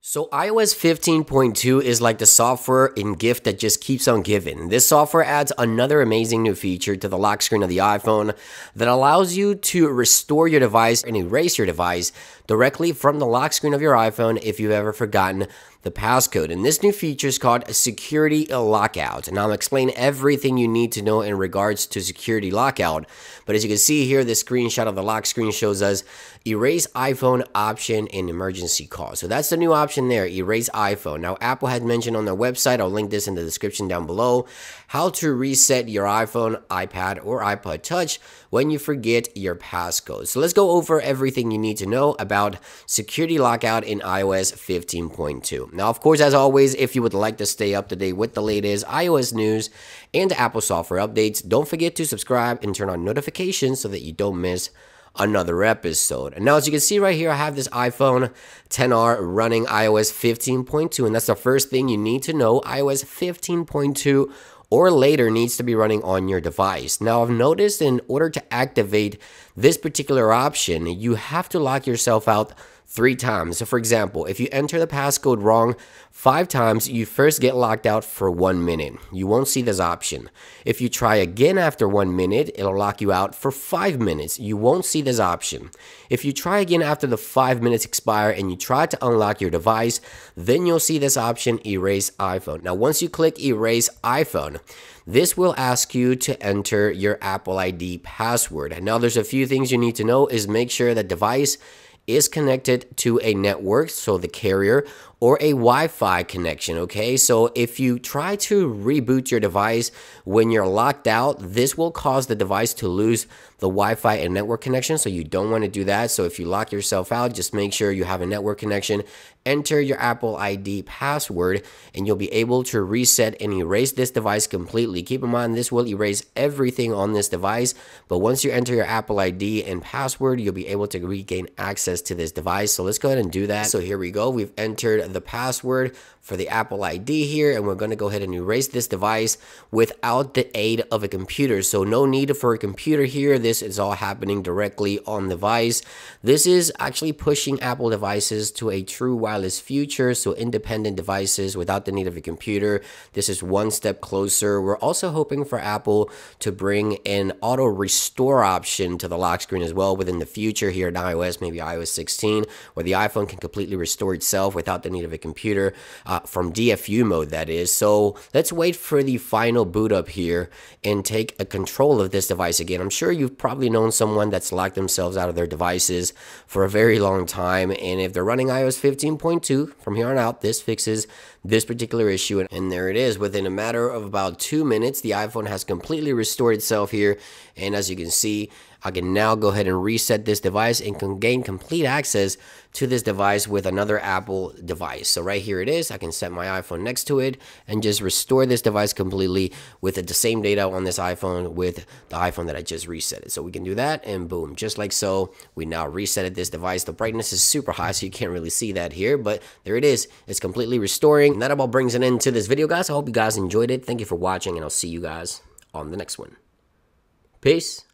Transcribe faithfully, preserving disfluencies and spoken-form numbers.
So iOS fifteen point two is like the software and gift that just keeps on giving. This software adds another amazing new feature to the lock screen of the iPhone that allows you to restore your device and erase your device directly from the lock screen of your iPhone if you've ever forgotten the passcode. And this new feature is called Security Lockout. And I'll explain everything you need to know in regards to Security Lockout. But as you can see here, the screenshot of the lock screen shows us erase iPhone option in emergency call. So that's the new option there, erase iPhone. Now, Apple had mentioned on their website, I'll link this in the description down below, how to reset your iPhone, iPad, or iPod Touch when you forget your passcode. So let's go over everything you need to know about Security Lockout in iOS fifteen point two. Now, of course, as always, if you would like to stay up to date with the latest iOS news and Apple software updates, don't forget to subscribe and turn on notifications so that you don't miss another episode. And now, as you can see right here, I have this iPhone ten R running iOS fifteen point two, and that's the first thing you need to know. iOS fifteen point two or later needs to be running on your device. Now, I've noticed in order to activate this particular option, you have to lock yourself out three times. So for example, if you enter the passcode wrong five times, you first get locked out for one minute. You won't see this option. If you try again after one minute, it'll lock you out for five minutes. You won't see this option. If you try again after the five minutes expire and you try to unlock your device, then you'll see this option, erase iPhone. Now, once you click erase iPhone, this will ask you to enter your Apple I D password. Now, there's a few things you need to know is make sure that device is connected to a network, so the carrier, or a Wi-Fi connection, okay? So if you try to reboot your device when you're locked out, this will cause the device to lose the Wi-Fi and network connection, so you don't want to do that. So if you lock yourself out, just make sure you have a network connection, enter your Apple I D password, and you'll be able to reset and erase this device completely. Keep in mind, this will erase everything on this device, but once you enter your Apple I D and password, you'll be able to regain access to this device. So let's go ahead and do that. So here we go. We've entered the password for the Apple I D here, and we're going to go ahead and erase this device without the aid of a computer. So no need for a computer here. This is all happening directly on the device. This is actually pushing Apple devices to a true wireless future, so independent devices without the need of a computer. This is one step closer. We're also hoping for Apple to bring an auto restore option to the lock screen as well within the future here in iOS, maybe iOS sixteen, where the iPhone can completely restore itself without the need of a computer. Uh, from D F U mode, that is. So let's wait for the final boot up here and take a control of this device again. I'm sure you've probably known someone that's locked themselves out of their devices for a very long time, and if they're running iOS fifteen point two from here on out, this fixes this particular issue. And there it is. Within a matter of about two minutes, the iPhone has completely restored itself here, and as you can see, I can now go ahead and reset this device and can gain complete access to this device with another Apple device. So right here it is. I can set my iPhone next to it and just restore this device completely with the same data on this iPhone with the iPhone that I just reset it. So we can do that, and boom, just like so, we now resetted this device. The brightness is super high, so you can't really see that here, but there it is. It's completely restoring. And that about brings an end to this video, guys. I hope you guys enjoyed it. Thank you for watching, and I'll see you guys on the next one. Peace.